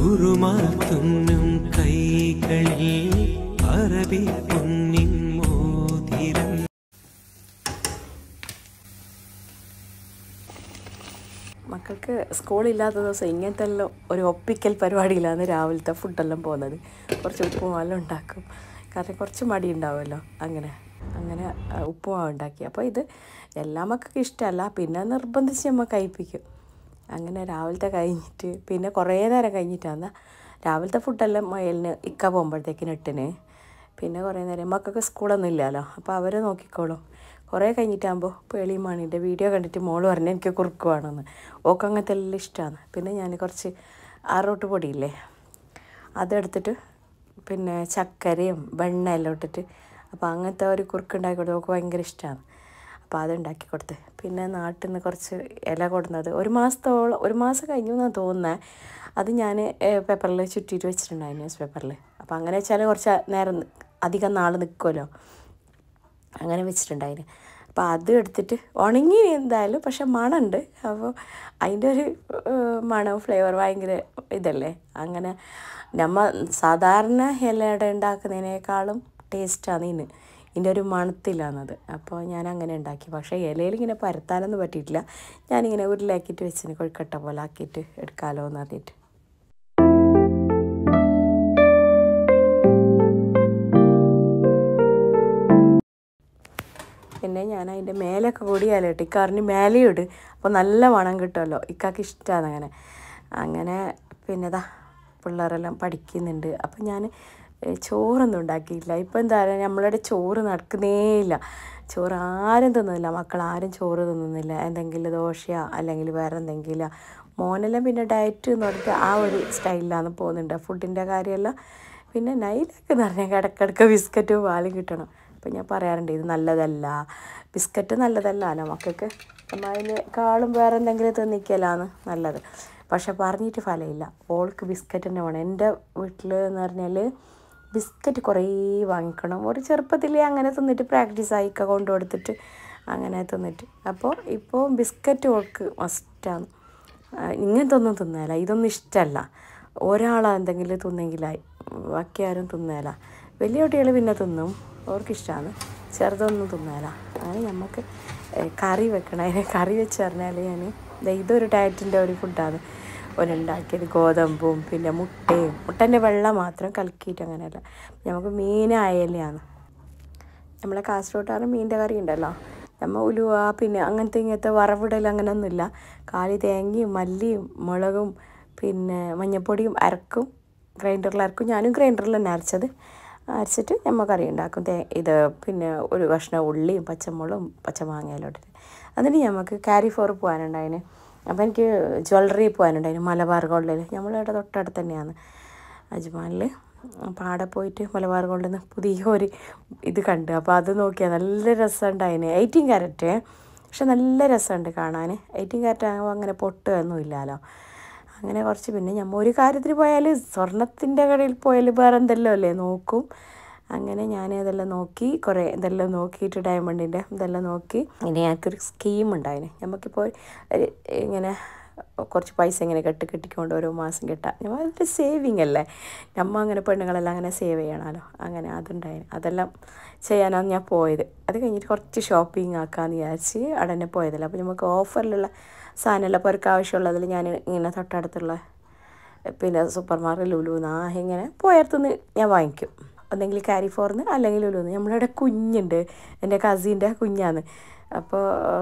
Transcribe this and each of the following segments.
ഉറുമാൽ തുന്നും കൈകളിൽ അറബി പൊന്നിൻ മോതിരം. മക്കൾക്ക് സ്കൂളില്ലാത്ത ദിവസം ഇങ്ങനത്തെ എല്ലാം ഒരു ഒപ്പിക്കൽ പരിപാടിയിലാണ് രാവിലത്തെ ഫുഡെല്ലാം പോകുന്നത്. കുറച്ച് ഉപ്പുമാവെല്ലാം ഉണ്ടാക്കും, കാരണം കുറച്ച് മടി ഉണ്ടാവുമല്ലോ. അങ്ങനെ ഉപ്പുമാവ് ഉണ്ടാക്കി. അപ്പോൾ ഇത് എല്ലാ മക്കൾക്കും ഇഷ്ടമല്ല, പിന്നെ നിർബന്ധിച്ച് നമ്മൾ കഴിപ്പിക്കും. അങ്ങനെ രാവിലത്തെ കഴിഞ്ഞിട്ട് പിന്നെ കുറേ നേരം കഴിഞ്ഞിട്ടാണ് രാവിലത്തെ ഫുഡെല്ലാം മയലിന് ഇക്ക പോകുമ്പോഴത്തേക്കിന് 8-ന്. പിന്നെ കുറേ നേരം മക്കൾക്ക് സ്കൂളൊന്നും ഇല്ലല്ലോ, അപ്പോൾ അവർ നോക്കിക്കോളും. കുറേ കഴിഞ്ഞിട്ടാകുമ്പോൾ പേളിമാണിൻ്റെ വീഡിയോ കണ്ടിട്ട് മോള് പറഞ്ഞ് എനിക്ക് കുറുക്ക് വേണമെന്ന്. ഓക്ക് അങ്ങനത്തെ എല്ലാം ഇഷ്ടമാണ്. പിന്നെ ഞാൻ കുറച്ച് ആറോട്ട് പൊടിയില്ലേ അതെടുത്തിട്ട് പിന്നെ ചക്കരയും വെണ്ണ എല്ലാം ഇട്ടിട്ട് അപ്പോൾ അങ്ങനത്തെ ഒരു കുറുക്ക് ഉണ്ടാക്കി കൊടുത്ത് ഓക്ക് ഭയങ്കര ഇഷ്ടമാണ്. അപ്പോൾ അതുണ്ടാക്കി കൊടുത്ത് പിന്നെ നാട്ടിൽ നിന്ന് കുറച്ച് ഇല കൊടുന്നത് ഒരു മാസം കഴിഞ്ഞു എന്നാണ് തോന്നുന്നത്. അത് ഞാൻ പേപ്പറിൽ ചുറ്റിയിട്ട് വെച്ചിട്ടുണ്ടായിരുന്നു, ന്യൂസ് പേപ്പറിൽ. അപ്പോൾ അങ്ങനെ വെച്ചാൽ കുറച്ച് നേരം അധികം നാൾ നിൽക്കുമല്ലോ, അങ്ങനെ വെച്ചിട്ടുണ്ടായിരുന്നു. അപ്പോൾ അത് എടുത്തിട്ട് ഉണങ്ങി എന്തായാലും, പക്ഷെ മണമുണ്ട്. അപ്പോൾ അതിൻ്റെ ഒരു മണം ഫ്ലേവർ ഭയങ്കര ഇതല്ലേ. അങ്ങനെ നമ്മൾ സാധാരണ ഇലയുടെ ഉണ്ടാക്കുന്നതിനേക്കാളും ടേസ്റ്റാണ് ഇതിൻ്റെ ഒരു മണത്തിലാണത്. അപ്പോൾ ഞാൻ അങ്ങനെ ഉണ്ടാക്കി. പക്ഷേ ഇലയിൽ ഇങ്ങനെ പരത്താനൊന്നും പറ്റിയിട്ടില്ല. ഞാനിങ്ങനെ ഉരുളാക്കിയിട്ട് വെച്ചിന്, കൊഴുക്കട്ട പോലെ ആക്കിയിട്ട് എടുക്കാമല്ലോ എന്ന് പറഞ്ഞിട്ട്. പിന്നെ ഞാൻ അതിൻ്റെ മേലൊക്കെ കൂടി ഇലയിട്ട് ഇക്കാറിന് മേലെയും ഇട്, അപ്പോൾ നല്ല മണം കിട്ടുമല്ലോ. ഇക്കാക്ക് ഇഷ്ടമാണ് അങ്ങനെ പിന്നെ പിള്ളേരെല്ലാം പഠിക്കുന്നുണ്ട്. അപ്പം ഞാൻ ചോറൊന്നും ഉണ്ടാക്കിയില്ല. ഇപ്പം എന്താ പറയുക, നമ്മളുടെ ചോറ് നടക്കുന്നേ ഇല്ല. ചോറ് ആരും തിന്നുന്നില്ല, മക്കളാരും ചോറ് തിന്നുന്നില്ല. എന്തെങ്കിലും ദോശയോ അല്ലെങ്കിൽ വേറെ എന്തെങ്കിലും. മോനെല്ലാം പിന്നെ ഡയറ്റ് എന്ന് പറഞ്ഞിട്ട് ആ ഒരു സ്റ്റൈലിലാണ് പോകുന്നുണ്ട് ഫുഡിൻ്റെ കാര്യമെല്ലാം. പിന്നെ നൈലൊക്കെ എന്ന് പറഞ്ഞാൽ ഇടയ്ക്കിടയ്ക്ക് ബിസ്ക്കറ്റും പാലും കിട്ടണം. അപ്പം ഞാൻ പറയാറുണ്ട് ഇത് നല്ലതല്ല, ബിസ്ക്കറ്റ് നല്ലതല്ല മക്കൾക്ക്. നമ്മൾ അതിനേക്കാളും വേറെ എന്തെങ്കിലും തിന്നിക്കലാണ് നല്ലത്. പക്ഷെ പറഞ്ഞിട്ട് ഫലമില്ല. ഓൾക്ക് ബിസ്ക്കറ്റ് തന്നെ വേണം. എൻ്റെ വീട്ടിൽ എന്ന് പറഞ്ഞാൽ ബിസ്ക്കറ്റ് കുറേ വാങ്ങിക്കണം. ഒരു ചെറുപ്പത്തിലേ അങ്ങനെ തിന്നിട്ട് പ്രാക്ടീസായി കൊണ്ടു കൊടുത്തിട്ട് അങ്ങനെ തിന്നിട്ട്. അപ്പോൾ ഇപ്പോൾ ബിസ്ക്കറ്റ് ഓൾക്ക് മസ്റ്റാണ്. ഇങ്ങനത്തെ ഒന്നും തിന്നേല, ഇതൊന്നും ഇഷ്ടമല്ല. ഒരാളോ എന്തെങ്കിലും തിന്നെങ്കിലായി, ബാക്കി ആരും തിന്നേല. വലിയ കുട്ടികൾ പിന്നെ തിന്നും, അവർക്കിഷ്ടമാണ്. ചെറുതൊന്നും തിന്നേല. അങ്ങനെ നമുക്ക് കറി വെക്കണം. അതിനെ കറി വെച്ച് പറഞ്ഞാൽ ഇതൊരു ഡയറ്റിൻ്റെ ഒരു ഫുഡാണ് ഉണ്ടാക്കിയത്. ഗോതമ്പും പിന്നെ മുട്ടേൻ്റെ വെള്ളം മാത്രം കലക്കിയിട്ട് അങ്ങനെയല്ല. നമുക്ക് മീനായാലാണ് നമ്മളെ കാസർഗോട്ടാറ് മീനിൻ്റെ കറി ഉണ്ടല്ലോ, നമ്മൾ ഉലുവ പിന്നെ അങ്ങനത്തെ ഇങ്ങനത്തെ വറവിടൽ അങ്ങനെയൊന്നുമില്ല. കാലി തേങ്ങയും മല്ലിയും മുളകും പിന്നെ മഞ്ഞൾപ്പൊടിയും അരക്കും, ഗ്രൈൻഡറിൽ അരക്കും. ഞാനും ഗ്രൈൻഡറിൽ തന്നെ അരച്ചിട്ട് നമ്മൾ കറി ഉണ്ടാക്കും. ഇത് പിന്നെ ഒരു കഷ്ണം ഉള്ളിയും പച്ചമുളകും പച്ചമാങ്ങയെല്ലാം ഇട്ടിട്ട്. അതിന് നമുക്ക് കാരി ഫോർ പോകാനുണ്ടായിന്. അപ്പോൾ എനിക്ക് ജ്വല്ലറി പോകാനുണ്ടായിന് മലബാർ ഗോൾഡിൽ. നമ്മളിവിടെ തൊട്ടടുത്ത് തന്നെയാണ് അജ്മാനിൽ. അപ്പോൾ അവിടെ പോയിട്ട് മലബാർ ഗോൾഡിൽ നിന്ന് പുതിയൊരു ഇത് കണ്ട്. അപ്പോൾ അത് നോക്കിയാൽ നല്ല രസമുണ്ടായിന്. 18 ക്യാരറ്റ്, പക്ഷെ നല്ല രസമുണ്ട് കാണാൻ. 18 ക്യാരറ്റ് ആകുമ്പോൾ അങ്ങനെ പൊട്ടുകയൊന്നും ഇല്ലല്ലോ. അങ്ങനെ കുറച്ച് പിന്നെ നമ്മൾ ഒരു കാര്യത്തിന് പോയാൽ സ്വർണ്ണത്തിൻ്റെ കടയിൽ പോയാൽ വേറെ എന്തെല്ലാം അല്ലേ നോക്കും. അങ്ങനെ ഞാൻ ഇതെല്ലാം നോക്കി, കുറേ ഇതെല്ലാം നോക്കിയിട്ട് ഡയമണ്ടിൻ്റെ ഇതെല്ലാം നോക്കി. ഇനി ഞങ്ങൾക്കൊരു സ്കീം ഉണ്ടായിന്. നമുക്കിപ്പോൾ ഇങ്ങനെ കുറച്ച് പൈസ ഇങ്ങനെ കെട്ടിക്കൊണ്ട് ഓരോ മാസം കിട്ടാം. അതൊരു സേവിങ് അല്ലേ, നമ്മൾ അങ്ങനെ പെണ്ണുങ്ങളെല്ലാം അങ്ങനെ സേവ് ചെയ്യണമല്ലോ. അങ്ങനെ അതുണ്ടായിന്. അതെല്ലാം ചെയ്യാനാണ് ഞാൻ പോയത്. അത് കഴിഞ്ഞിട്ട് കുറച്ച് ഷോപ്പിംഗ് ആക്കാമെന്ന് വിചാരിച്ച് അവിടെ തന്നെ പോയതല്ല. അപ്പോൾ നമുക്ക് ഓഫറിലുള്ള സാധനമല്ല, അപ്പോൾ അവർക്ക് ആവശ്യമുള്ളതിൽ ഞാൻ ഇങ്ങനെ തൊട്ടടുത്തുള്ള പിന്നെ സൂപ്പർ മാർക്കറ്റ് ലുലുന്ന് ഇങ്ങനെ പോയടുത്തുനിന്ന് ഞാൻ വാങ്ങിക്കും. എന്തെങ്കിലും കാരി ഫോർന്ന് അല്ലെങ്കിൽ ലുലുന്ന്. നമ്മളിവിടെ കുഞ്ഞുണ്ട്, എൻ്റെ കസിൻ്റെ കുഞ്ഞാണ്. അപ്പോൾ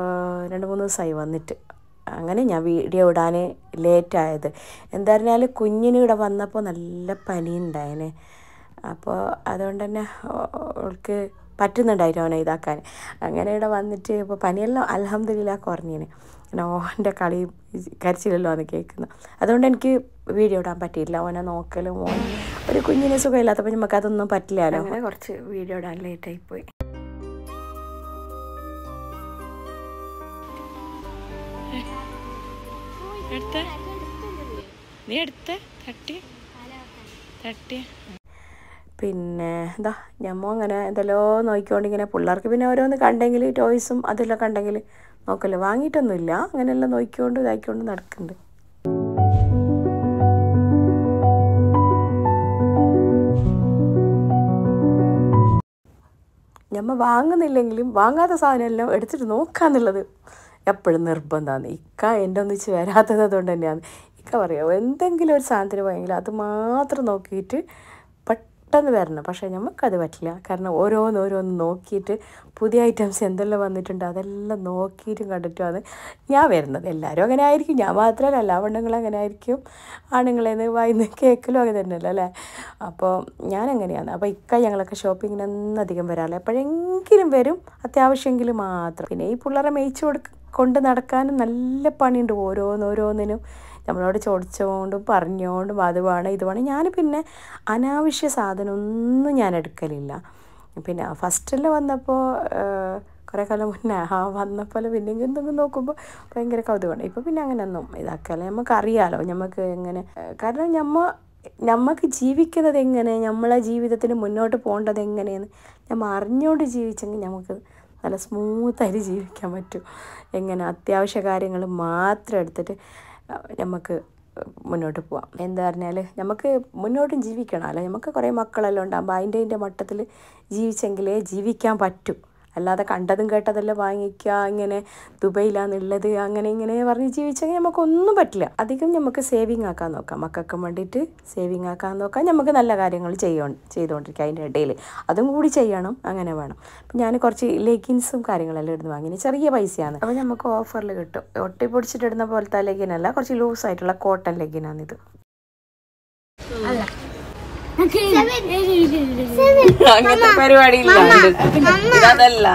2-3 ദിവസമായി വന്നിട്ട്. അങ്ങനെ ഞാൻ വീഡിയോ ഇടാൻ ലേറ്റായത് എന്താ പറഞ്ഞാൽ കുഞ്ഞിന് ഇവിടെ വന്നപ്പോൾ നല്ല പനിയുണ്ടായേനെ. അപ്പോൾ അതുകൊണ്ട് തന്നെ അവൾക്ക് പറ്റുന്നുണ്ടായിരുന്നു അവനെ ഇതാക്കാൻ. അങ്ങനെ ഇവിടെ വന്നിട്ട് ഇപ്പോൾ പനിയെല്ലാം അൽഹംദുലില്ലാ കുറഞ്ഞേനെ. പിന്നെ ഓൻ്റെ കളിയും കരച്ചിലല്ലോ ആണ് കേൾക്കുന്നത്. അതുകൊണ്ട് എനിക്ക് വീഡിയോ ഇടാൻ പറ്റിയില്ല. ഓനെ നോക്കലും ഒരു കുഞ്ഞിന് സുഖമില്ലാത്തപ്പോൾ നമുക്ക് അതൊന്നും പറ്റില്ലല്ലോ. അങ്ങനെ കുറച്ച് വീഡിയോ ഇടാൻ ലേറ്റായിപ്പോയി. നീ എടുത്ത തട്ടി പിന്നെ എന്താ ഞമ്മ അങ്ങനെ എന്തെല്ലോ നോക്കിക്കൊണ്ടിങ്ങനെ പിള്ളേർക്ക് പിന്നെ ഓരോന്ന് കണ്ടെങ്കിൽ ടോയ്സും അതെല്ലാം കണ്ടെങ്കിൽ നോക്കല്ലോ. വാങ്ങിയിട്ടൊന്നുമില്ല, അങ്ങനെയെല്ലാം നോക്കിക്കൊണ്ട് ഇതാക്കിക്കൊണ്ട് നടക്കുന്നുണ്ട്. നമ്മൾ വാങ്ങുന്നില്ലെങ്കിലും വാങ്ങാത്ത സാധനമെല്ലാം എടുത്തിട്ട് നോക്കാന്നുള്ളത് എപ്പോഴും നിർബന്ധമാണ്. ഇക്ക എൻ്റെ ഒന്നിച്ച് വരാത്തത് അതുകൊണ്ട് തന്നെയാണ്. ഇക്ക പറയാം എന്തെങ്കിലും ഒരു സാധനത്തിന് പോയെങ്കിൽ അത് മാത്രം നോക്കിയിട്ട് പെട്ടെന്ന് വരണം. പക്ഷേ നമുക്കത് പറ്റില്ല. കാരണം ഓരോന്ന് നോക്കിയിട്ട് പുതിയ ഐറ്റംസ് എന്തെല്ലാം വന്നിട്ടുണ്ട് അതെല്ലാം നോക്കിയിട്ടും കണ്ടിട്ടുമാണ് ഞാൻ വരുന്നത്. എല്ലാവരും അങ്ങനെ ആയിരിക്കും, ഞാൻ മാത്രമല്ല, എല്ലാ പെണ്ണുങ്ങളും അങ്ങനെ ആയിരിക്കും. ആണുങ്ങളേന്ന് വായിന്ന് കേൾക്കലും അങ്ങനെ തന്നെയല്ലോ അല്ലേ. അപ്പോൾ ഞാനങ്ങനെയാണ്. അപ്പോൾ ഇക്ക ഞങ്ങളൊക്കെ ഷോപ്പിങ്ങിനൊന്നും അധികം വരാറില്ല, എപ്പോഴെങ്കിലും വരും, അത്യാവശ്യമെങ്കിലും മാത്രം. പിന്നെ ഈ പിള്ളേരെ മേയിച്ച് കൊണ്ട് നടക്കാനും നല്ല പണിയുണ്ട്. ഓരോന്നിനും നമ്മളോട് ചോദിച്ചുകൊണ്ടും പറഞ്ഞുകൊണ്ടും അത് വേണം ഇത് വേണം. ഞാൻ പിന്നെ അനാവശ്യ സാധനമൊന്നും ഞാൻ എടുക്കലില്ല. പിന്നെ ഫസ്റ്റെല്ലാം വന്നപ്പോൾ കുറേ കാലം മുന്നേ വന്നപ്പോൾ പിന്നെ എന്തെങ്കിലും നോക്കുമ്പോൾ ഭയങ്കര കൗതുകമാണ്. ഇപ്പോൾ പിന്നെ അങ്ങനെയൊന്നും ഇതാക്കല്ല. നമുക്കറിയാലോ നമുക്ക് എങ്ങനെ, കാരണം നമുക്ക് ജീവിക്കുന്നത് എങ്ങനെ, നമ്മളെ ജീവിതത്തിന് മുന്നോട്ട് പോകേണ്ടത് എങ്ങനെയെന്ന് നമ്മൾ അറിഞ്ഞുകൊണ്ട് ജീവിച്ചെങ്കിൽ നമുക്ക് നല്ല സ്മൂത്തായിട്ട് ജീവിക്കാൻ പറ്റും. എങ്ങനെ അത്യാവശ്യ കാര്യങ്ങൾ മാത്രം എടുത്തിട്ട് നമുക്ക് മുന്നോട്ട് പോവാം. എന്താ പറഞ്ഞാൽ നമുക്ക് മുന്നോട്ടും ജീവിക്കണമല്ലോ. നമുക്ക് കുറേ മക്കളെല്ലാം ഉണ്ടാകുമ്പോൾ അതിൻ്റെ മട്ടത്തിൽ ജീവിച്ചെങ്കിലേ ജീവിക്കാൻ പറ്റും. അല്ലാതെ കണ്ടതും കേട്ടതെല്ലാം വാങ്ങിക്കുക, ഇങ്ങനെ ദുബൈയിലാണെന്നുള്ളത് അങ്ങനെ ഇങ്ങനെ പറഞ്ഞ് ജീവിച്ചെങ്കിൽ നമുക്കൊന്നും പറ്റില്ല. അധികം നമുക്ക് സേവിങ് ആക്കാൻ നോക്കാം, മക്കൾക്ക് വേണ്ടിയിട്ട് സേവിങ് ആക്കാൻ നോക്കാം. നമുക്ക് നല്ല കാര്യങ്ങൾ ചെയ്തുകൊണ്ടിരിക്കുക. അതിൻ്റെ ഇടയിൽ അതും കൂടി ചെയ്യണം, അങ്ങനെ വേണം. അപ്പം ഞാൻ കുറച്ച് ലെഗിൻസും കാര്യങ്ങളെല്ലാം ഇടുന്ന് വാങ്ങിന്, ചെറിയ പൈസയാണ്. അപ്പോൾ നമുക്ക് ഓഫറിൽ കിട്ടും. ഒട്ടി പൊടിച്ചിട്ടിടുന്ന പോലത്തെ ലെഗിനല്ല, കുറച്ച് ലൂസായിട്ടുള്ള കോട്ടൺ ലെഗിനാണിത്. അങ്ങനത്തെ പരിപാടി അതല്ല,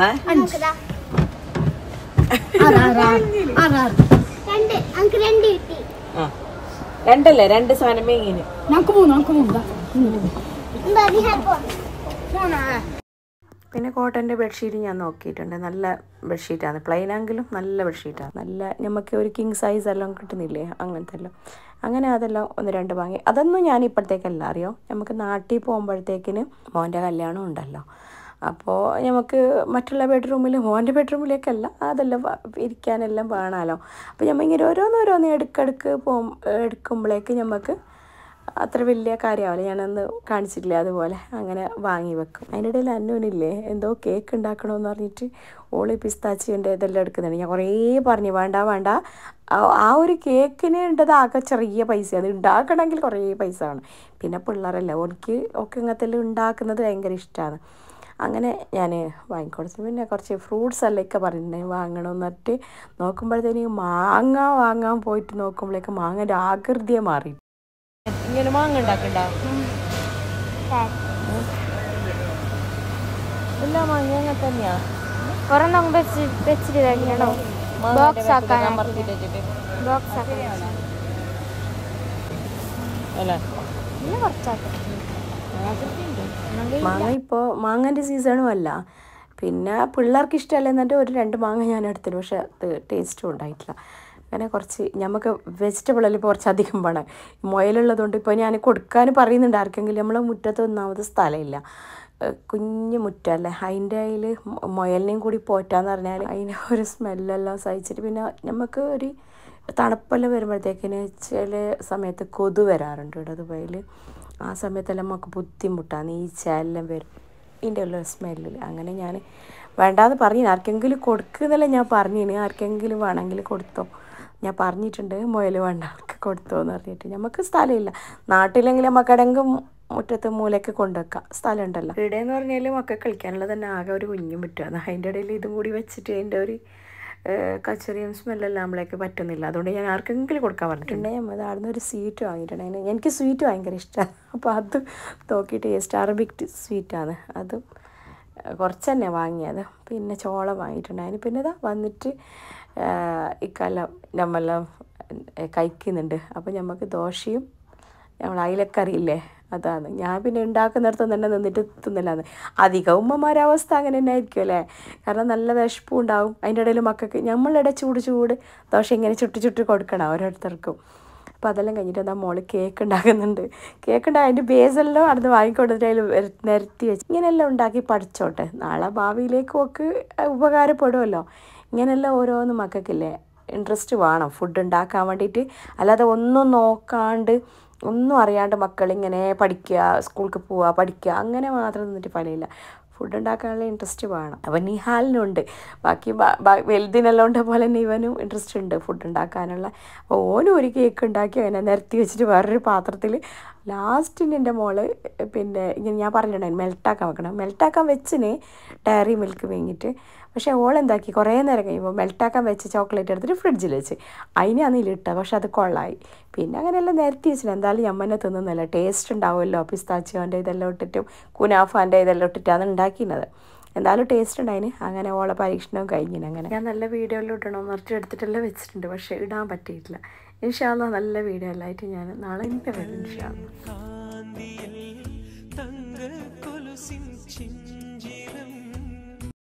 രണ്ടല്ലേ, രണ്ട് സാധനം മേങ്ങിന്. പിന്നെ കോട്ടൻ്റെ ബെഡ്ഷീറ്റ് ഞാൻ നോക്കിയിട്ടുണ്ട്. നല്ല ബെഡ്ഷീറ്റാണ്, പ്ലെയിൻ ആണെങ്കിലും നല്ല ബെഡ്ഷീറ്റാണ്. നല്ല നമുക്ക് ഒരു കിങ് സൈസ് എല്ലാം കിട്ടുന്നില്ലേ, അങ്ങനത്തെ എല്ലാം. അങ്ങനെ അതെല്ലാം 1-2 വാങ്ങി. അതൊന്നും ഞാൻ ഇപ്പോഴത്തേക്കല്ല, അറിയോ, നമുക്ക് നാട്ടിൽ പോകുമ്പോഴത്തേക്കിന് മോൻ്റെ കല്യാണം ഉണ്ടല്ലോ. അപ്പോൾ നമുക്ക് മറ്റുള്ള മോൻ്റെ ബെഡ്റൂമിലേക്കല്ല, അതെല്ലാം ഇരിക്കാനെല്ലാം വേണമല്ലോ. അപ്പോൾ നമ്മൾ ഇങ്ങനെ ഓരോന്ന് എടുക്കുമ്പോഴേക്ക് നമുക്ക് അത്ര വലിയ കാര്യമാവില്ല. ഞാനന്ന് കാണിച്ചിട്ടില്ലേ, അതുപോലെ അങ്ങനെ വാങ്ങി വെക്കും. അതിൻ്റെ ഇടയിൽ അന്നുവിനില്ലേ എന്തോ കേക്ക് ഉണ്ടാക്കണമെന്ന് പറഞ്ഞിട്ട് ഓളി പിസ്താച്ചിൻ്റെ ഇതെല്ലാം എടുക്കുന്നുണ്ട്. ഞാൻ കുറേ പറഞ്ഞു വേണ്ട, ആ ഒരു കേക്കിന് ഉണ്ടത് ആകെ ചെറിയ പൈസ, അത് ഉണ്ടാക്കണമെങ്കിൽ കുറേ പൈസ വേണം. പിന്നെ പിള്ളേരല്ല, ഒക്കെ ഇങ്ങനത്തെ എല്ലാം ഉണ്ടാക്കുന്നത് ഭയങ്കര ഇഷ്ടമാണ്. അങ്ങനെ ഞാൻ വാങ്ങിക്കൊടുത്തു. പിന്നെ കുറച്ച് ഫ്രൂട്ട്സ് എല്ലാം ഒക്കെ പറഞ്ഞിട്ടുണ്ടെങ്കിൽ വാങ്ങണമെന്ന് പറഞ്ഞിട്ട് നോക്കുമ്പോഴത്തേന് മാങ്ങ വാങ്ങാൻ പോയിട്ട് നോക്കുമ്പോഴേക്ക് മാങ്ങൻ്റെ ആകൃതിയെ മാറി. ഇങ്ങനെ മാങ്ങ ഉണ്ടാക്കണ്ട ഇല്ല, മാങ്ങ അങ്ങനെ തന്നെയാ. മാങ്ങ ഇപ്പോൾ മാങ്ങൻ്റെ സീസണും അല്ല. പിന്നെ പിള്ളേർക്ക് ഇഷ്ടമല്ല എന്നിട്ട് 1-2 മാങ്ങ ഞാൻ എടുത്തിട്ട്, പക്ഷെ അത് ടേസ്റ്റും ഉണ്ടായിട്ടില്ല. അങ്ങനെ കുറച്ച് നമുക്ക് വെജിറ്റബിളിൽ ഇപ്പോൾ കുറച്ചധികം വേണം. മുയലുള്ളതുകൊണ്ട് ഇപ്പോൾ ഞാൻ കൊടുക്കാൻ പറയുന്നുണ്ട് ആർക്കെങ്കിലും. നമ്മളെ മുറ്റത്ത് ഒന്നാമത് സ്ഥലമില്ല, കുഞ്ഞു മുറ്റമല്ലേ, അതിൻ്റെ അതിൽ മുയലിനെയും കൂടി പോറ്റാന്ന് പറഞ്ഞാൽ അതിൻ്റെ ഒരു സ്മെല്ലെല്ലാം സഹിച്ചിട്ട് പിന്നെ നമുക്ക് ഒരു തണുപ്പെല്ലാം വരുമ്പോഴത്തേക്കിന് ചില സമയത്ത് കൊതു വരാറുണ്ട് ഇവിടെ ദുബൈയിൽ. ആ സമയത്തെല്ലാം നമുക്ക് ബുദ്ധിമുട്ടാണ്, ഈച്ചയെല്ലാം വരും ഇതിൻ്റെ ഉള്ള സ്മെല്ലിൽ. അങ്ങനെ ഞാൻ വേണ്ടാന്ന് പറഞ്ഞു, ആർക്കെങ്കിലും കൊടുക്കുന്നല്ല ഞാൻ പറഞ്ഞിന്, ആർക്കെങ്കിലും വേണമെങ്കിൽ കൊടുത്തോ, ഞാൻ പറഞ്ഞിട്ടുണ്ട് മുയൽ വേണ്ട അവർക്ക് കൊടുത്തോ എന്ന് പറഞ്ഞിട്ട്. നമുക്ക് സ്ഥലമില്ല, നാട്ടിലെങ്കിൽ നമുക്ക് എവിടെയെങ്കിലും മുറ്റത്ത് മൂലയ്ക്ക് കൊണ്ടുവെക്കാം, സ്ഥലം ഉണ്ടല്ലോ. ഇവിടെയെന്ന് പറഞ്ഞാൽ മക്കൾക്ക് കളിക്കാനുള്ളത് തന്നെ ആകെ ഒരു കുഞ്ഞു മുറ്റമാണ്. അതിൻ്റെ ഇടയിൽ ഇതും കൂടി വെച്ചിട്ട് അതിൻ്റെ ഒരു കച്ചറിയും സ്മെല്ലെല്ലാം നമ്മളേക്ക് പറ്റുന്നില്ല. അതുകൊണ്ട് ഞാൻ ആർക്കെങ്കിലും കൊടുക്കാൻ പറഞ്ഞിട്ടുണ്ട്. നമ്മൾ അവിടെ നിന്ന് ഒരു സ്വീറ്റ് വാങ്ങിയിട്ടുണ്ടായിരുന്നു. എനിക്ക് സ്വീറ്റ് ഭയങ്കര ഇഷ്ടമാണ്. അപ്പോൾ അത് നോക്കിയിട്ട് അറബിക് സ്വീറ്റാണ്, അതും കുറച്ച് തന്നെ വാങ്ങിയത്. പിന്നെ ചോളം വാങ്ങിയിട്ടുണ്ടായിരുന്നു. പിന്നെ ഇതാ വന്നിട്ട് ഇക്കാലം നമ്മളെല്ലാം കഴിക്കുന്നുണ്ട്. അപ്പോൾ നമുക്ക് ദോശയും നമ്മൾ അയിലക്കറിയില്ലേ അതാണ്. ഞാൻ പിന്നെ ഉണ്ടാക്കുന്നിടത്തും തന്നെ നിന്നിട്ട് തിന്നില്ലാന്ന്. അധികം ഉമ്മമാരുടെ അവസ്ഥ അങ്ങനെ തന്നെ ആയിരിക്കും അല്ലേ, കാരണം നല്ല വിശപ്പും ഉണ്ടാവും. അതിൻ്റെ ഇടയിൽ മക്കൾക്ക് നമ്മളിവിടെ ചൂട് ദോശ ഇങ്ങനെ ചുട്ടി കൊടുക്കണം ഓരോരുത്തർക്കും. അപ്പോൾ അതെല്ലാം കഴിഞ്ഞിട്ട് എന്താ മോള് കേക്ക് ഉണ്ടാക്കുന്നുണ്ട്. അതിൻ്റെ ബേസെല്ലാം അടുത്ത് വാങ്ങിക്കൊണ്ടിട്ട് അതിൽ നിരത്തി വെച്ച് ഇങ്ങനെയെല്ലാം ഉണ്ടാക്കി പഠിച്ചോട്ടെ, നാളെ ഭാവിയിലേക്കും ഒക്കെ ഉപകാരപ്പെടുമല്ലോ. ഇങ്ങനെയെല്ലാം ഓരോന്ന് മക്കൾക്കില്ലേ ഇൻട്രസ്റ്റ് വേണം ഫുഡ് ഉണ്ടാക്കാൻ വേണ്ടിയിട്ട്. അല്ലാതെ ഒന്നും നോക്കാണ്ട് ഒന്നും അറിയാണ്ട് മക്കളിങ്ങനെ പഠിക്കുക, സ്കൂൾക്ക് പോവുക, പഠിക്കുക, അങ്ങനെ മാത്രം നിന്നിട്ട് പണിയില്ല. ഫുഡ് ഉണ്ടാക്കാനുള്ള ഇൻട്രസ്റ്റ് വേണം. അപ്പം നിഹാലിനുണ്ട്, ബാക്കി വലുതിനെല്ലാം ഉണ്ട പോലെ തന്നെ ഇവനും ഇൻട്രസ്റ്റ് ഉണ്ട് ഫുഡ് ഉണ്ടാക്കാനുള്ള. അപ്പോൾ ഓനും ഒരു കേക്ക് ഉണ്ടാക്കി അതിനെ നിരത്തി വെച്ചിട്ട് വേറൊരു പാത്രത്തിൽ ലാസ്റ്റിന് എൻ്റെ മോള് പിന്നെ ഇങ്ങനെ ഞാൻ പറഞ്ഞിട്ടുണ്ടായിരുന്നു മെൽട്ടാക്കാൻ വെക്കണം. മെൽട്ടാക്കാൻ വെച്ചിന് ഡയറി മിൽക്ക് വാങ്ങിയിട്ട്. പക്ഷേ ഓളെന്താക്കി കുറേ നേരം കഴിയുമ്പോൾ മെൽട്ടാക്കാൻ വെച്ച് ചോക്ലേറ്റ് എടുത്തിട്ട് ഫ്രിഡ്ജിൽ വെച്ച് അതിനാണ് ഇതിലിട്ടത്. പക്ഷെ അത് കൊള്ളായി. പിന്നെ അങ്ങനെയെല്ലാം നിരത്തി വെച്ചില്ല. എന്തായാലും ഞമ്മനെ തിന്നുന്നില്ല, ടേസ്റ്റ് ഉണ്ടാവുമല്ലോ പിസ്താച്ചിയോൻ്റെ ഇതെല്ലാം ഇട്ടിട്ടും കുനാഫാൻ്റെ ഇതെല്ലാം ഇട്ടിട്ടാണ് ഉണ്ടാക്കിയത്. എന്തായാലും ടേസ്റ്റ് ഉണ്ടായിന്. അങ്ങനെ ഓളെ പരീക്ഷണവും കഴിഞ്ഞിന്. അങ്ങനെ ഞാൻ നല്ല വീഡിയോയിൽ ഇടണം നിറച്ച് എടുത്തിട്ടെല്ലാം വെച്ചിട്ടുണ്ട്, പക്ഷേ ഇടാൻ പറ്റിയിട്ടില്ല. ഇൻഷാ അല്ലാഹ് നല്ല വീഡിയോ എല്ലായിട്ട് ഞാൻ നാളെ വരും ഇൻഷാ അല്ലാഹ്.